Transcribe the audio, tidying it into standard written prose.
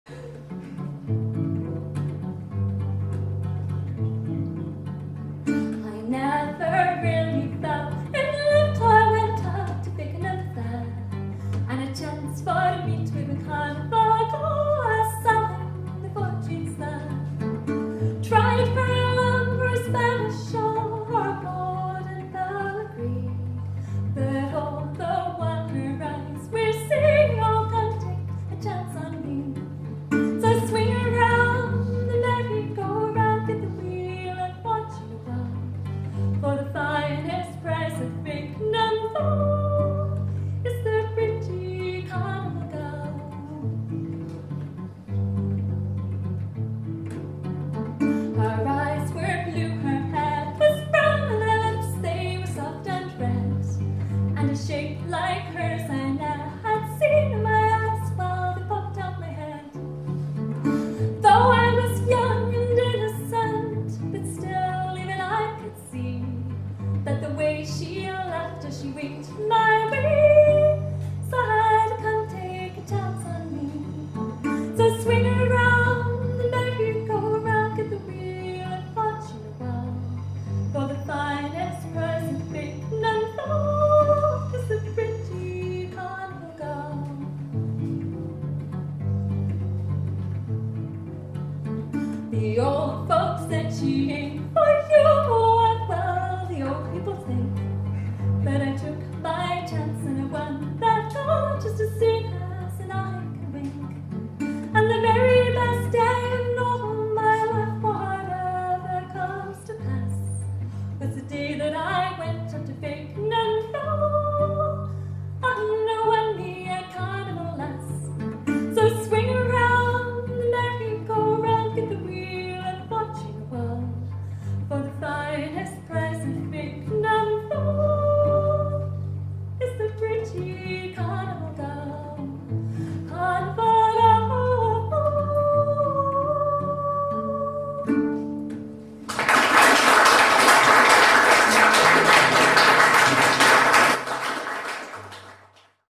I never really felt in love till I went up to Fakenham fair, and a chance for to meet with a carnival go as selling the fortunes there. Tried very long for a Spanish show or a golden Belgrade, but all the wonder eyes we're seeing all come take a chance on me. So swing around the merry-go-round, get the wheel and watch you go. For the finest price of Fakenham though is the pretty carnival girl. Her eyes were blue, her hair was brown, and her lips they were soft and red, and a shape like hers I never had seen in my eyes while they popped out my head. Though I was young and innocent, but still even I could see that the way she laughed as she winked my way, so I had to come take a chance on me. So swing around the merry-go-round, get the wheel and watch you go. For the finest price in Fakenham though is the pretty carnival girl. The old folks said she ain't for you, and well, the old people think. But I took my chance and I won that all just to see